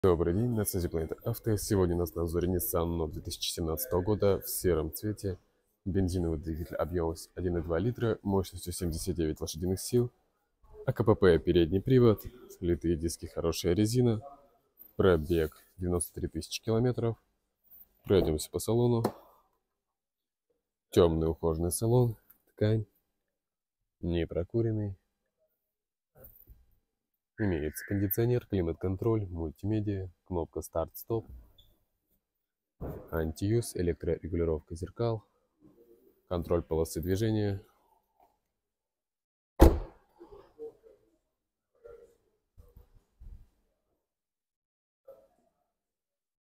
Добрый день, на связи Планета Авто. Сегодня у нас на обзоре Nissan Note 2017 года в сером цвете. Бензиновый двигатель объемом 1,2 литра, мощностью 79 лошадиных сил. АКПП передний привод, литые диски, хорошая резина. Пробег 93 тысячи километров. Пройдемся по салону. Темный ухоженный салон, ткань, не прокуренный. Имеется кондиционер, климат-контроль, мультимедиа, кнопка старт-стоп, антиюз, электрорегулировка зеркал, контроль полосы движения,